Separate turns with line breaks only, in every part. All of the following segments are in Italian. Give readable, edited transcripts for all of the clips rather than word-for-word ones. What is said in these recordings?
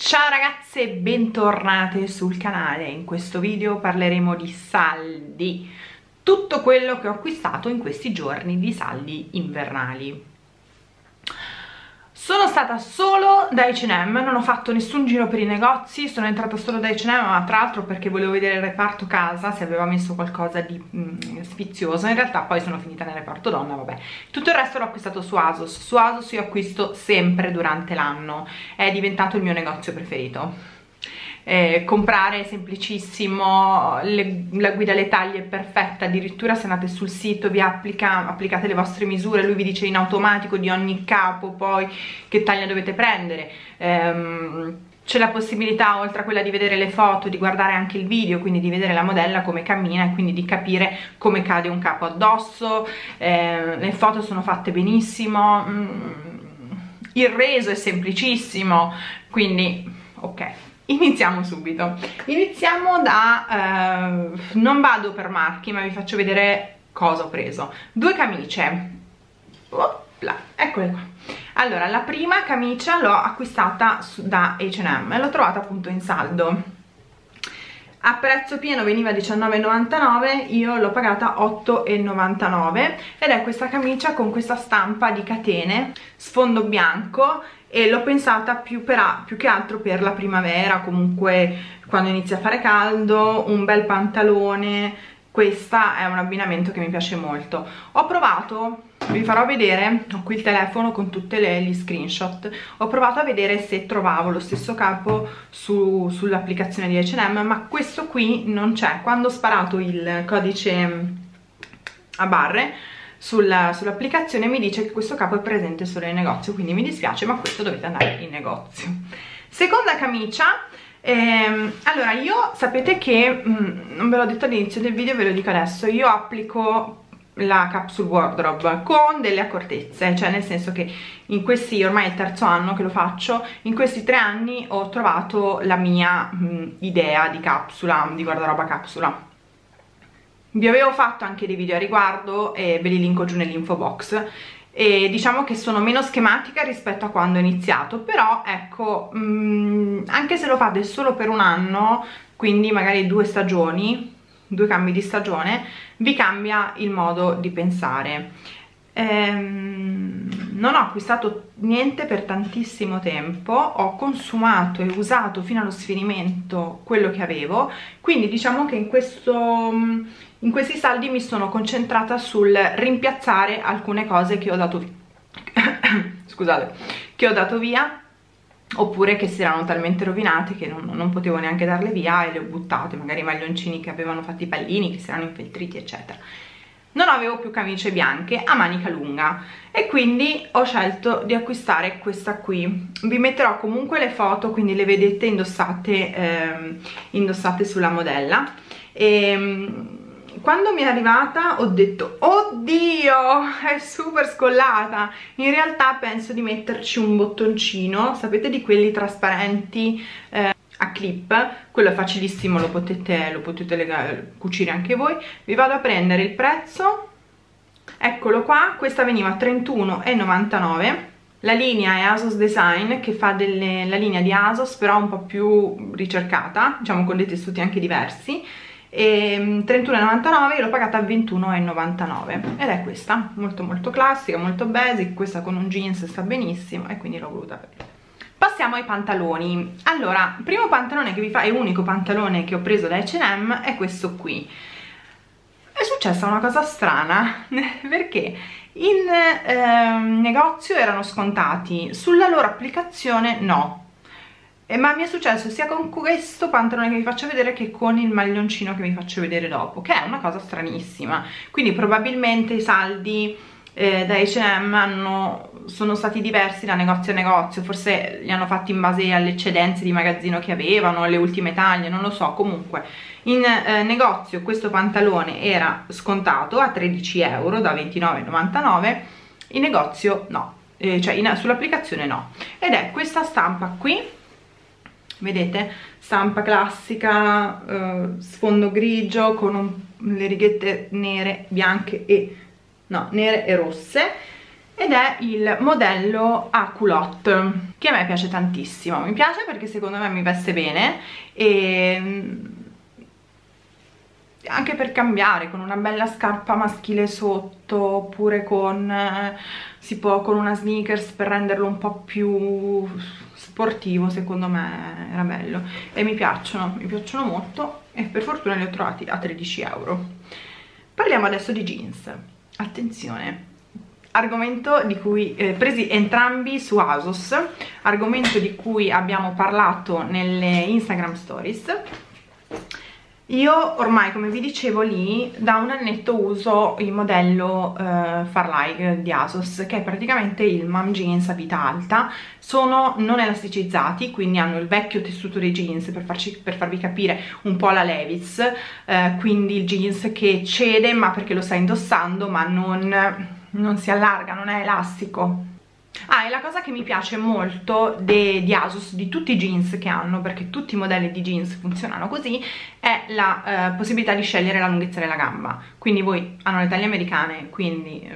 Ciao ragazze e bentornate sul canale. In questo video parleremo di saldi, tutto quello che ho acquistato in questi giorni di saldi invernali. Sono stata solo da H&M, non ho fatto nessun giro per i negozi, sono entrata solo da H&M, ma tra l'altro perché volevo vedere il reparto casa, se aveva messo qualcosa di sfizioso. In realtà poi sono finita nel reparto donna, vabbè. Tutto il resto l'ho acquistato su ASOS. Su ASOS io acquisto sempre durante l'anno, è diventato il mio negozio preferito. Comprare è semplicissimo, la guida alle taglie è perfetta, addirittura se andate sul sito vi applicate le vostre misure, lui vi dice in automatico di ogni capo poi che taglia dovete prendere. C'è la possibilità, oltre a quella di vedere le foto, di guardare anche il video, quindi di vedere la modella come cammina e quindi di capire come cade un capo addosso. Le foto sono fatte benissimo, il reso è semplicissimo, quindi ok. Iniziamo subito. Iniziamo da non vado per marchi, ma vi faccio vedere cosa ho preso. Due camicie. Opla, eccole qua. Allora, la prima camicia l'ho acquistata da H&M, l'ho trovata appunto in saldo. A prezzo pieno veniva 19,99, io l'ho pagata 8,99 ed è questa camicia con questa stampa di catene, sfondo bianco, e l'ho pensata più che altro per la primavera, comunque quando inizia a fare caldo, un bel pantalone. Questo è un abbinamento che mi piace molto. Ho provato, vi farò vedere, ho qui il telefono con tutti gli screenshot, ho provato a vedere se trovavo lo stesso capo sull'applicazione di H&M, ma questo qui non c'è. Quando ho sparato il codice a barre sull'applicazione mi dice che questo capo è presente solo in negozio, quindi mi dispiace, ma questo dovete andare in negozio. Seconda camicia. Allora, io sapete che non ve l'ho detto all'inizio del video, ve lo dico adesso, io applico la capsule wardrobe con delle accortezze, cioè nel senso che in questi, ormai è il terzo anno che lo faccio, in questi 3 anni ho trovato la mia idea di capsula, di guardaroba capsula. Vi avevo fatto anche dei video a riguardo e ve li linko giù nell'info box. E diciamo che sono meno schematica rispetto a quando ho iniziato, però ecco, anche se lo fate solo per un anno, quindi magari 2 stagioni, 2 cambi di stagione, vi cambia il modo di pensare. Non ho acquistato niente per tantissimo tempo, ho consumato e usato fino allo sfinimento quello che avevo, quindi diciamo che in questi saldi mi sono concentrata sul rimpiazzare alcune cose che ho dato scusate, che ho dato via, oppure che si erano talmente rovinate che non potevo neanche darle via e le ho buttate, magari maglioncini che avevano fatto i pallini, che si erano infiltriti eccetera. Non avevo più camicie bianche a manica lunga e quindi ho scelto di acquistare questa qui. Vi metterò comunque le foto, quindi le vedete indossate sulla modella. Quando mi è arrivata ho detto oddio, è super scollata. In realtà penso di metterci un bottoncino, sapete, di quelli trasparenti a clip, quello è facilissimo, lo potete cucire anche voi. Vi vado a prendere il prezzo, eccolo qua. Questa veniva 31,99. la linea è ASOS Design, che fa la linea di ASOS però un po' più ricercata, diciamo con dei tessuti anche diversi, e 31,99, io l'ho pagata a 21,99 ed è questa, molto molto classica, molto basic. Questa con un jeans sta benissimo e quindi l'ho voluta prendere. Passiamo ai pantaloni. Allora, il primo pantalone che vi fa, e unico pantalone che ho preso da H&M, è questo qui. È successa una cosa strana perché in negozio erano scontati, sulla loro applicazione no, ma mi è successo sia con questo pantalone che vi faccio vedere che con il maglioncino che vi faccio vedere dopo, che è una cosa stranissima. Quindi probabilmente i saldi da H&M sono stati diversi da negozio a negozio, forse li hanno fatti in base alle eccedenze di magazzino che avevano, alle ultime taglie, non lo so. Comunque in negozio questo pantalone era scontato a 13 euro da 29,99, in negozio no, cioè sull'applicazione no, ed è questa stampa qui, vedete, stampa classica, sfondo grigio con le righette nere, bianche e nere e rosse. ed è il modello a culotte, che a me piace tantissimo. Mi piace perché secondo me mi veste bene e anche per cambiare con una bella scarpa maschile sotto, oppure con si può con una sneakers per renderlo un po' più sportivo. Secondo me era bello e mi piacciono molto, e per fortuna li ho trovati a 13 euro. Parliamo adesso di jeans. Attenzione, argomento di cui presi entrambi su ASOS, argomento di cui abbiamo parlato nelle Instagram stories. Io ormai, come vi dicevo, lì da un annetto uso il modello Farlike di ASOS, che è praticamente il mom jeans a vita alta. Sono non elasticizzati, quindi hanno il vecchio tessuto dei jeans, per farvi capire un po' la Levi's, quindi il jeans che cede ma perché lo stai indossando, ma non si allarga, non è elastico. Ah, e la cosa che mi piace molto di ASOS, di tutti i jeans che hanno, perché tutti i modelli di jeans funzionano così, è la possibilità di scegliere la lunghezza della gamba. Quindi voi hanno le taglie americane, quindi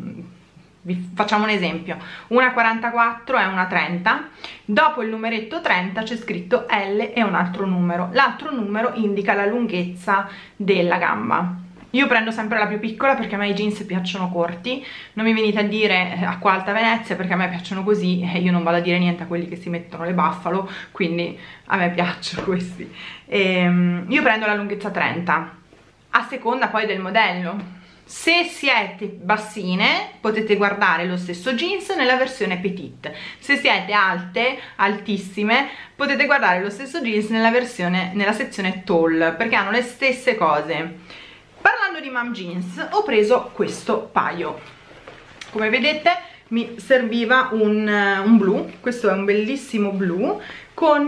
vi facciamo un esempio: una 44 è una 30, dopo il numeretto 30 c'è scritto L e un altro numero, l'altro numero indica la lunghezza della gamba. Io prendo sempre la più piccola perché a me i jeans piacciono corti. Non mi venite a dire acqua alta Venezia, perché a me piacciono così e io non vado a dire niente a quelli che si mettono le Buffalo, quindi a me piacciono questi. Io prendo la lunghezza 30, a seconda poi del modello. Se siete bassine potete guardare lo stesso jeans nella versione petite, se siete alte, altissime, potete guardare lo stesso jeans nella sezione tall, perché hanno le stesse cose. Parlando di mom jeans, ho preso questo paio. Come vedete mi serviva un blu, questo è un bellissimo blu con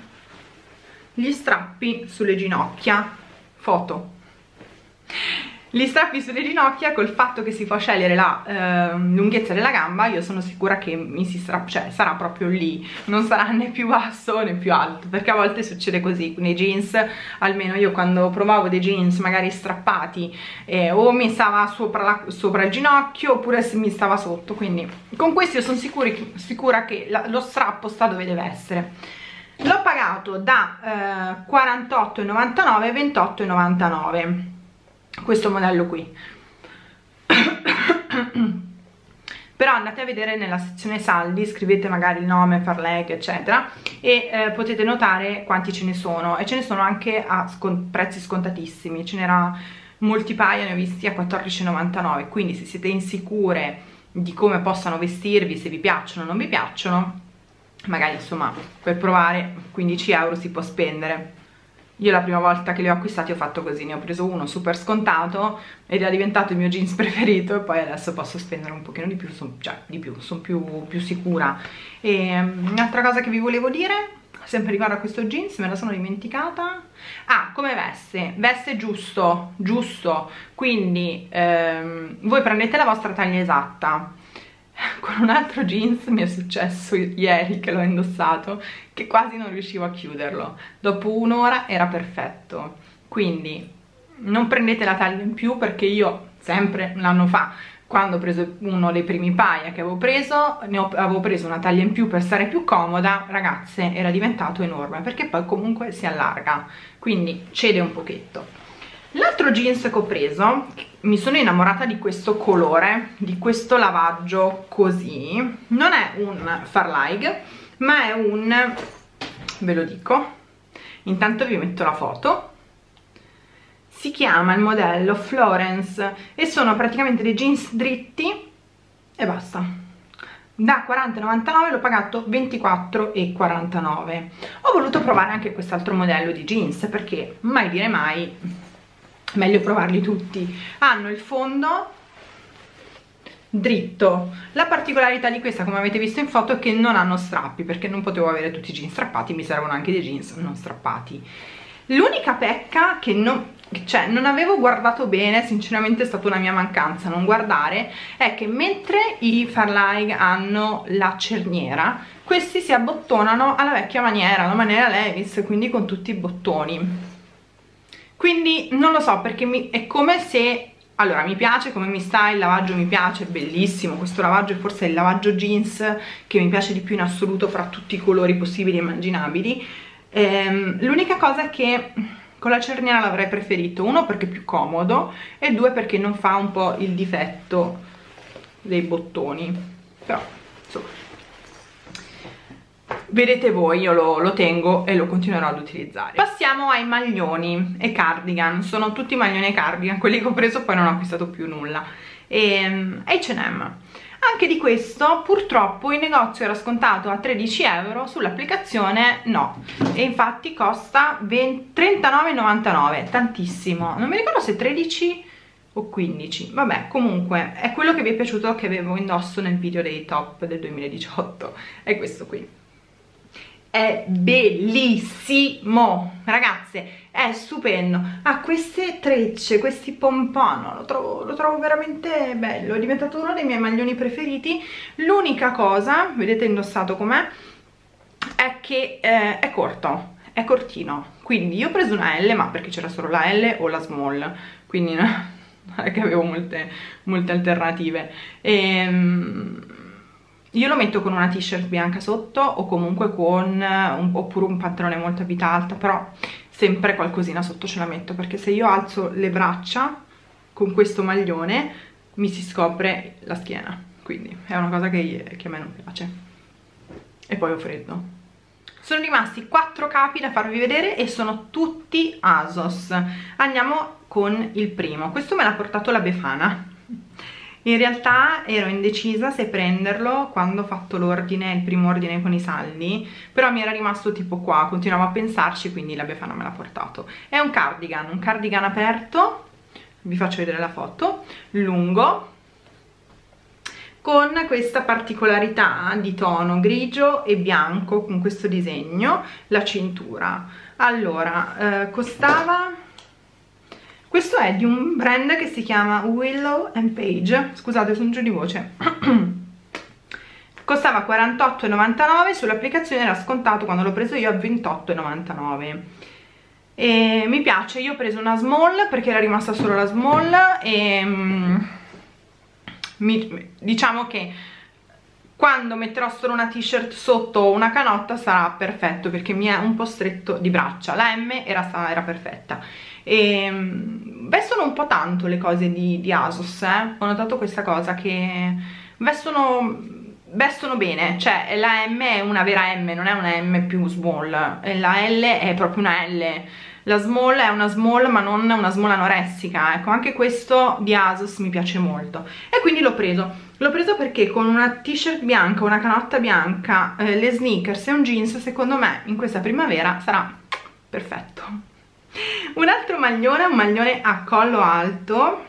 gli strappi sulle ginocchia, foto. Gli strappi sulle ginocchia, col fatto che si può scegliere la lunghezza della gamba, io sono sicura che cioè sarà proprio lì, non sarà né più basso né più alto, perché a volte succede così nei jeans. Almeno io, quando provavo dei jeans magari strappati, o mi stava sopra il ginocchio oppure mi stava sotto, quindi con questi io sono sicura che lo strappo sta dove deve essere. L'ho pagato da 48,99 a 28,99 questo modello qui. Però andate a vedere nella sezione saldi, scrivete magari il nome, Farlike eccetera, e potete notare quanti ce ne sono, e ce ne sono anche a prezzi scontatissimi. Ce n'era molti paia, ne ho visti a 14,99, quindi se siete insicure di come possano vestirvi, se vi piacciono o non vi piacciono, magari insomma per provare 15 euro si può spendere. Io la prima volta che li ho acquistati ho fatto così, ne ho preso uno super scontato ed era diventato il mio jeans preferito, e poi adesso posso spendere un pochino di più, sono più sicura. E un'altra cosa che vi volevo dire, sempre riguardo a questo jeans, me la sono dimenticata. Ah, come veste giusto, quindi voi prendete la vostra taglia esatta. Con un altro jeans mi è successo ieri che l'ho indossato che quasi non riuscivo a chiuderlo, dopo un'ora era perfetto. Quindi non prendete la taglia in più, perché io sempre un anno fa, quando ho preso uno dei primi paia che avevo preso, avevo preso una taglia in più per stare più comoda, ragazze, era diventato enorme, perché poi comunque si allarga, quindi cede un pochetto. L'altro jeans che ho preso, mi sono innamorata di questo colore, di questo lavaggio così. Non è un Farlike, ma è un, ve lo dico, intanto vi metto la foto. Si chiama il modello Florence e sono praticamente dei jeans dritti e basta. Da 40,99 l'ho pagato 24,49. Ho voluto provare anche quest'altro modello di jeans, perché mai dire mai, meglio provarli tutti. Hanno il fondo dritto. La particolarità di questa, come avete visto in foto, è che non hanno strappi, perché non potevo avere tutti i jeans strappati, mi servono anche dei jeans non strappati. L'unica pecca che non avevo guardato bene, sinceramente è stata una mia mancanza non guardare, è che mentre i Farlike hanno la cerniera, questi si abbottonano alla vecchia maniera, la maniera Levi's, quindi con tutti i bottoni. Quindi non lo so, perché è come se allora mi piace come mi sta, il lavaggio mi piace, bellissimo, questo lavaggio è forse il lavaggio jeans che mi piace di più in assoluto fra tutti i colori possibili e immaginabili. L'unica cosa è che con la cerniera l'avrei preferito, uno perché è più comodo e due perché non fa un po' il difetto dei bottoni, però insomma vedete voi, io lo tengo e lo continuerò ad utilizzare. Passiamo ai maglioni e cardigan, sono tutti maglioni e cardigan, quelli che ho preso poi non ho acquistato più nulla. H&M, anche di questo purtroppo in negozio era scontato a 13 euro, sull'applicazione no, e infatti costa 39,99, tantissimo, non mi ricordo se 13 o 15, vabbè, comunque è quello che vi è piaciuto che avevo indosso nel video dei top del 2018, è questo qui. È bellissimo, ragazze, è stupendo, ha queste trecce, questi pompon, lo trovo veramente bello, è diventato uno dei miei maglioni preferiti. L'unica cosa, vedete indossato com'è, è che è corto, è cortino, quindi io ho preso una L, ma perché c'era solo la L o la small, quindi non è che avevo molte alternative. Io lo metto con una t-shirt bianca sotto o comunque con oppure un pantalone molto a vita alta, però sempre qualcosina sotto ce la metto, perché se io alzo le braccia con questo maglione mi si scopre la schiena, quindi è una cosa che a me non piace. E poi ho freddo. Sono rimasti 4 capi da farvi vedere e sono tutti ASOS. Andiamo con il primo, questo me l'ha portato la Befana. In realtà ero indecisa se prenderlo quando ho fatto l'ordine, il primo ordine con i saldi, però mi era rimasto tipo qua, continuavo a pensarci, quindi la Befana me l'ha portato. È un cardigan aperto, vi faccio vedere la foto, lungo, con questa particolarità di tono grigio e bianco, con questo disegno, la cintura. Allora, costava... Questo è di un brand che si chiama Willow and Page, scusate sono giù di voce, costava 48,99, sull'applicazione era scontato quando l'ho preso io a 28,99 e mi piace. Io ho preso una small perché era rimasta solo la small e diciamo che quando metterò solo una t-shirt sotto o una canotta sarà perfetto, perché mi è un po' stretto di braccia, la M era perfetta. E vestono un po' tanto le cose di ASOS, ho notato questa cosa, che vestono bene, cioè la M è una vera M, non è una M più small, e la L è proprio una L, la small è una small ma non una small anoressica, ecco, anche questo di ASOS mi piace molto e quindi l'ho preso perché con una t-shirt bianca, una canotta bianca, le sneakers e un jeans, secondo me in questa primavera sarà perfetto. Un altro maglione, un maglione a collo alto,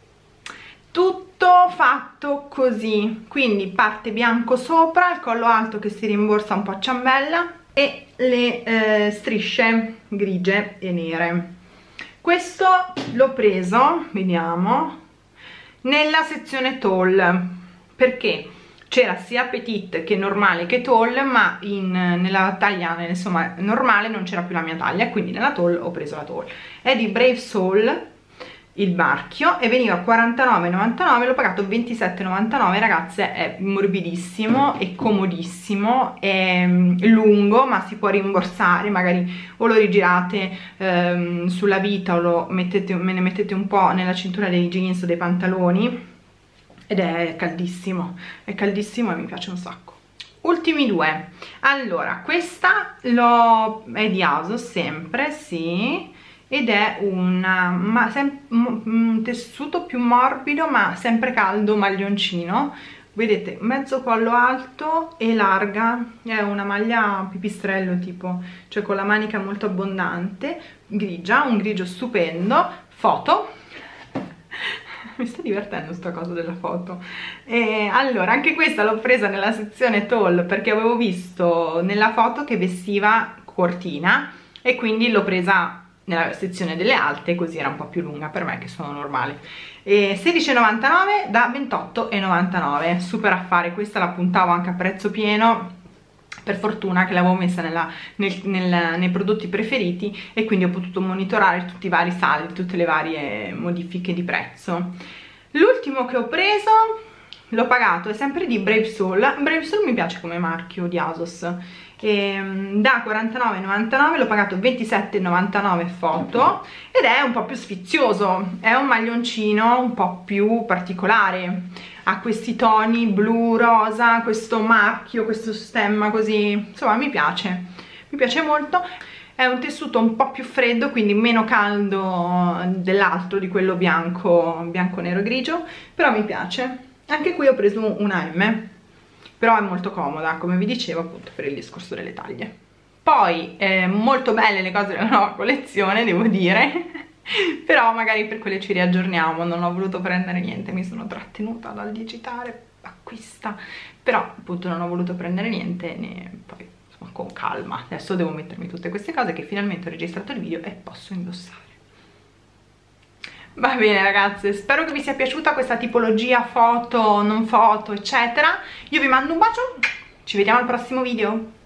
tutto fatto così, quindi parte bianco sopra, il collo alto che si rimborsa un po' a ciambella e le strisce grigie e nere. Questo l'ho preso, vediamo, nella sezione tall, perché c'era sia petite che normale che tall, ma nella taglia insomma normale non c'era più la mia taglia, quindi nella tall ho preso la tall. È di Brave Soul il marchio e veniva a 49,99, l'ho pagato 27,99, ragazze. È morbidissimo e comodissimo, è lungo ma si può rimborsare, magari o lo rigirate sulla vita o me ne mettete un po' nella cintura dei jeans o dei pantaloni, ed è caldissimo e mi piace un sacco. Ultimi due. Allora, questa è di ASOS sempre, sì, ed è un tessuto più morbido ma sempre caldo, maglioncino, vedete, mezzo collo alto e larga, è una maglia pipistrello tipo, cioè con la manica molto abbondante, grigia, un grigio stupendo. Foto, mi sta divertendo sta cosa della foto. Allora, anche questa l'ho presa nella sezione tall perché avevo visto nella foto che vestiva cortina e quindi l'ho presa nella sezione delle alte, così era un po' più lunga per me che sono normale. 16,99 da 28,99, super affare. Questa la puntavo anche a prezzo pieno per fortuna che l'avevo messa nei prodotti preferiti, e quindi ho potuto monitorare tutti i vari saldi, tutte le varie modifiche di prezzo. L'ultimo che ho preso l'ho pagato, è sempre di Brave Soul. Brave Soul mi piace come marchio di ASOS, e da 49,99 l'ho pagato 27,99 foto, ed è un po' più sfizioso, è un maglioncino un po' più particolare, ha questi toni blu, rosa, questo marchio, questo stemma così, insomma mi piace molto. È un tessuto un po' più freddo, quindi meno caldo dell'altro, di quello bianco, nero, grigio, però mi piace. Anche qui ho preso una M, però è molto comoda, come vi dicevo, appunto per il discorso delle taglie. Poi molto belle le cose della nuova collezione, devo dire, però magari per quelle ci riaggiorniamo. Non ho voluto prendere niente, mi sono trattenuta dal digitare acquista, però appunto non ho voluto prendere niente, poi insomma, con calma. Adesso devo mettermi tutte queste cose che finalmente ho registrato il video e posso indossare. Va bene ragazze, spero che vi sia piaciuta questa tipologia foto, non foto, eccetera. Io vi mando un bacio, ci vediamo al prossimo video.